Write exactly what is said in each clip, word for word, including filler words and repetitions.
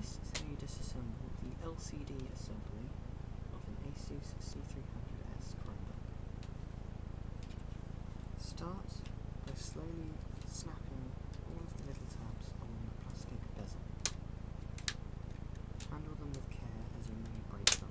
This is how you disassemble the L C D assembly of an Asus C three hundred S Chromebook. Start by slowly snapping all of the little tabs on the plastic bezel. Handle them with care as you may break them.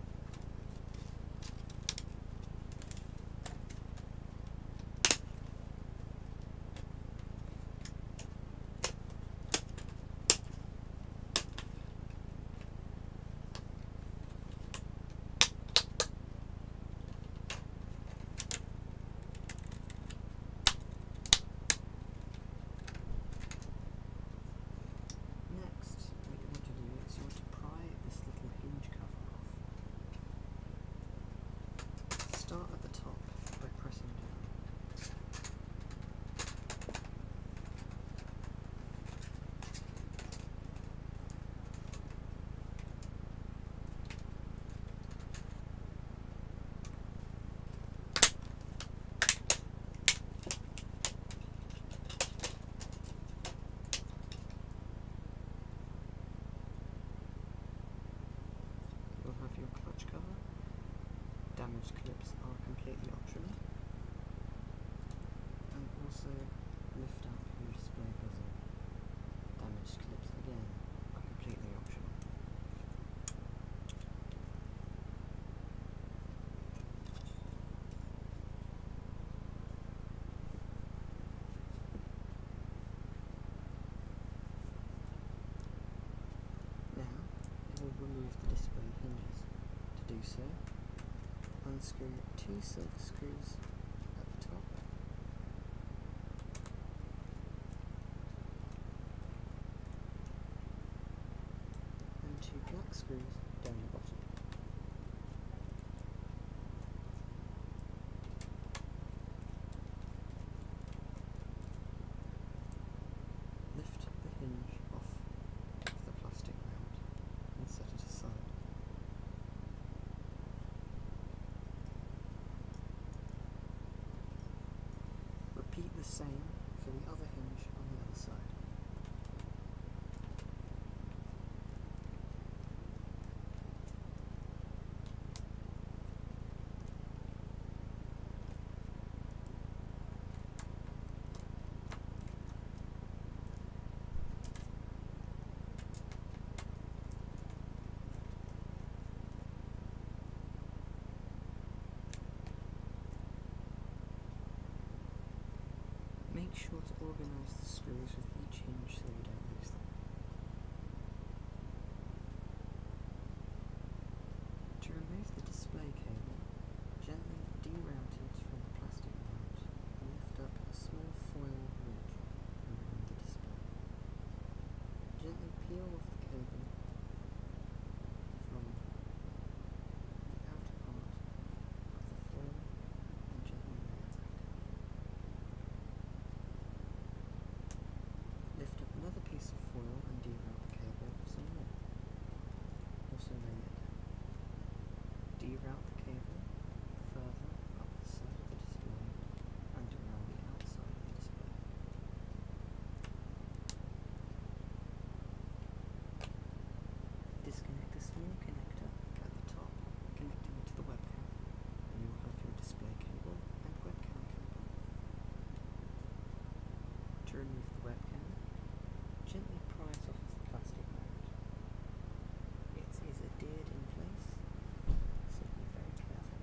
Start at the top by pressing down. You'll have your clutch cover. Damaged clips are completely optional, and also lift up your display bezel. Damaged clips again are completely optional. Now it will remove the display hinges. To do so, unscrew two silk screws at the top and two black screws down the bottom. Lift the hinge off of the plastic mount and set it aside. Repeat the same for the other hinge on the other side. Make sure to organise the screws with each hinge so you don't lose them. To remove the display cable, gently deroute it from the plastic mount and lift up a small foil ridge around the display. Gently peel off the cable from the outer part of the foil and gently lay it back. Lift up another piece of foil and deroute the cable some more. Also lay it down. Deroute the cable further up the side of the display and around the outside of the display. Disconnect the small connector at the top, connecting it to the webcam, and you will have your display cable and webcam cable. To remove the webcam, gently pry it off of the plastic mount. It is adhered in place, so be very careful.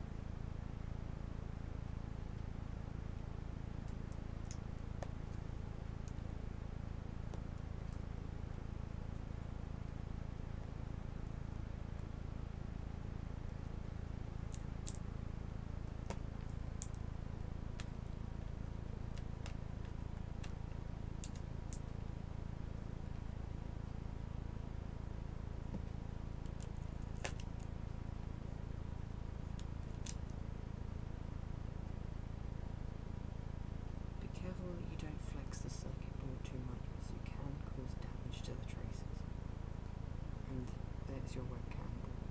Careful that you don't flex the circuit board too much, as you can cause damage to the traces. And there's your webcam board.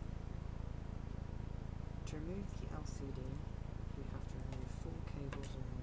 To remove the L C D, you have to remove four cables around